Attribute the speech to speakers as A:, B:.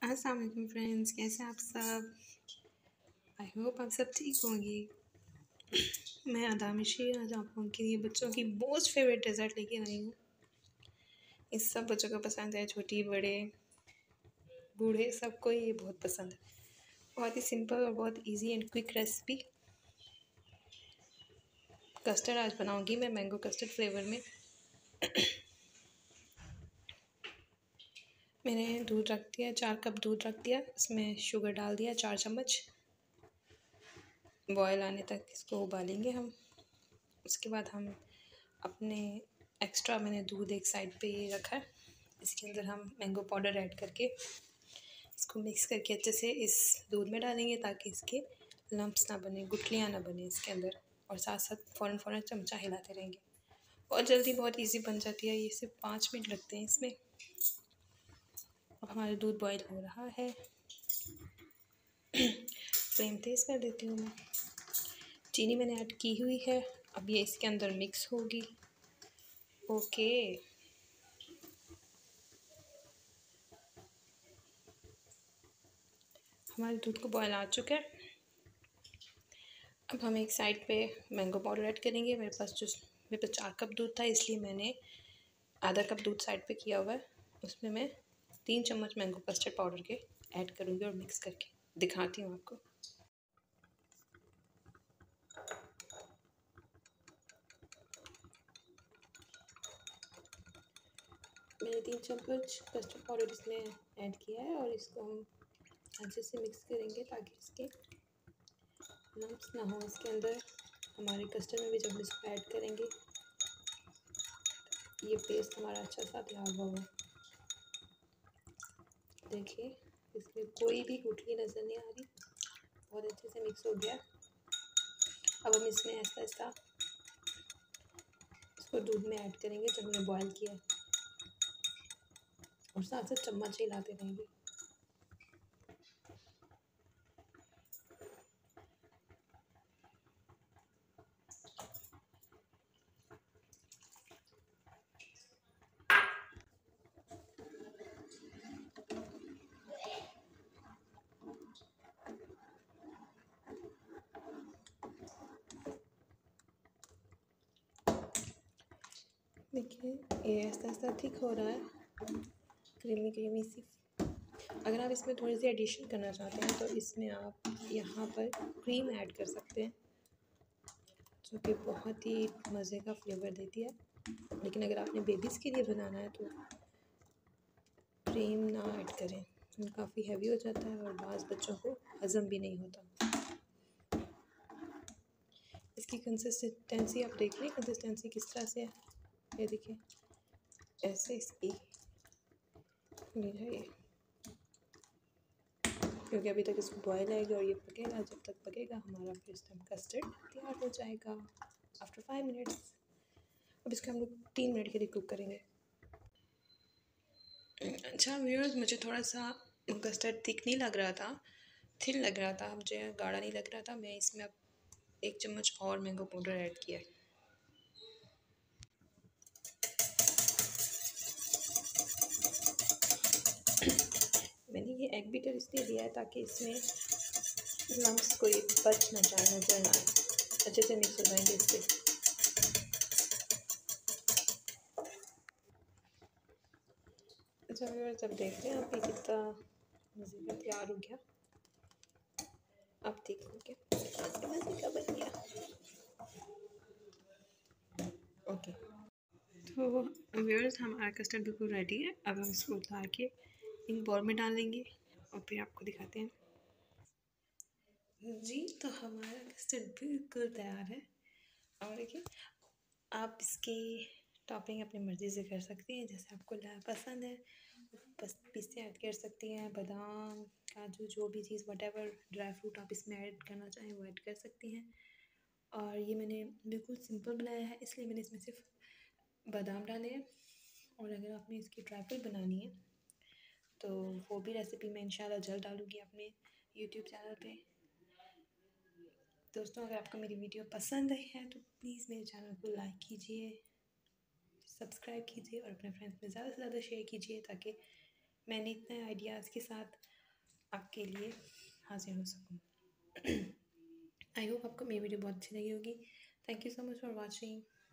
A: अस्सलाम वालेकुम फ्रेंड्स, कैसे आप सब। आई होप आप सब ठीक होंगी। मैं अदा मिशी आज आप लोगों के लिए बच्चों की मोस्ट फेवरेट डेजर्ट लेके आई हूँ। इस सब बच्चों को पसंद है, छोटी बड़े बूढ़े सबको ये बहुत पसंद है। बहुत ही सिंपल और बहुत easy and quick recipe. Custard आज बनाऊँगी मैं, मैंगो कस्टर्ड फ्लेवर में। मैंने दूध रख दिया, 4 कप दूध रख दिया, इसमें शुगर डाल दिया 4 चम्मच। बॉयल आने तक इसको उबालेंगे हम। उसके बाद हम अपने एक्स्ट्रा मैंने दूध एक साइड पे ये रखा है, इसके अंदर हम मैंगो पाउडर ऐड करके इसको मिक्स करके अच्छे से इस दूध में डालेंगे ताकि इसके लम्प्स ना बने, गुठलियाँ ना बने इसके अंदर। और साथ साथ फ़ौरन चमचा हिलाते रहेंगे। बहुत जल्दी बहुत इजी बन जाती है, ये सिर्फ 5 मिनट लगते हैं इसमें। अब हमारा दूध बॉयल हो रहा है। फ्लेम तेज़ कर देती हूँ मैं। चीनी मैंने ऐड की हुई है, अब ये इसके अंदर मिक्स होगी। ओके, हमारे दूध को बॉयल आ चुका है। अब हम एक साइड पे मैंगो पाउडर ऐड करेंगे। मेरे पास 4 कप दूध था, इसलिए मैंने आधा कप दूध साइड पे किया हुआ है। उसमें मैं 3 चम्मच मैंगो कस्टर्ड पाउडर के ऐड करूँगी और मिक्स करके दिखाती हूँ आपको। मैंने 3 चम्मच कस्टर्ड पाउडर इसमें ऐड किया है और इसको हम अच्छे से मिक्स करेंगे ताकि इसके लम्प्स ना हो इसके अंदर। हमारे कस्टर्ड में भी जब इसको ऐड करेंगे ये पेस्ट हमारा अच्छा सा तैयार होगा। देखिए इसमें कोई भी गुठली नज़र नहीं आ रही, बहुत अच्छे से मिक्स हो गया। अब हम इसमें ऐसा ऐसा इसको दूध में ऐड करेंगे जब हमने बॉयल किया और साथ साथ चम्मच हिलाते रहेंगे। देखिए ये ऐसा ऐसा थिक हो रहा है, क्रीमी क्रीमी सी। अगर आप इसमें थोड़ी सी एडिशन करना चाहते हैं तो इसमें आप यहाँ पर क्रीम ऐड कर सकते हैं, जो कि बहुत ही मज़े का फ्लेवर देती है। लेकिन अगर आपने बेबीज़ के लिए बनाना है तो क्रीम ना ऐड करें, काफ़ी हैवी हो जाता है और बाज़ बच्चों को हज़म भी नहीं होता। इसकी कंसिस्टेंसी आप देख लें, कंसिस्टेंसी किस तरह से है। ये देखिए ऐसे इसकी ये, क्योंकि अभी तक इसको बॉयल आएगा और ये पकेगा। जब तक पकेगा हमारा फिर इस टाइम कस्टर्ड तैयार हो जाएगा आफ्टर 5 मिनट्स। अब इसको हम लोग 3 मिनट के लिए कुक करेंगे। अच्छा व्यूअर्स, मुझे थोड़ा सा कस्टर्ड थिक नहीं लग रहा था, थिन लग रहा था, मुझे गाढ़ा नहीं लग रहा था। मैं इसमें अब 1 चम्मच और मैंगो पाउडर ऐड किया है। मैंने ये एग बीटर इसलिए दिया है ताकि इसमें लम्प्स कोई बच ना जाए, नजर ना आए, अच्छे से मिक्स हो जाएंगे इससे। अच्छा व्यूअर्स, अब देखते हैं आप ये कितना मज़े का तैयार हो गया। अब देखोगे मज़े का बन गया। ओके, तो व्यूअर्स हमारा कस्टर्ड बिल्कुल रेडी है। अब हम इसको उतार के एक बाउल में डालेंगे और फिर आपको दिखाते हैं। जी, तो हमारा कस्टर्ड बिल्कुल तैयार है। और देखिए आप इसकी टॉपिंग अपनी मर्ज़ी से कर सकती हैं, जैसे आपको पसंद है। बस पिस्ते ऐड कर सकती हैं, बादाम, काजू, जो भी चीज़ व्हाटएवर ड्राई फ्रूट आप इसमें ऐड करना चाहें वो ऐड कर सकती हैं। और ये मैंने बिल्कुल सिंपल बनाया है, इसलिए मैंने इसमें सिर्फ बादाम डाले हैं। और अगर आपने इसकी ड्राई फ्रूट बनानी है तो वो भी रेसिपी मैं इंशाल्लाह जल्द डालूँगी अपने यूट्यूब चैनल पे। दोस्तों, अगर आपको मेरी वीडियो पसंद आई है तो प्लीज़ मेरे चैनल को लाइक कीजिए, सब्सक्राइब कीजिए और अपने फ्रेंड्स में ज़्यादा से ज़्यादा शेयर कीजिए ताकि मैं नए नए आइडियाज़ के साथ आपके लिए हाजिर हो सकूँ। आई होप आपको मेरी वीडियो बहुत अच्छी लगी होगी। Thank you so much for watching.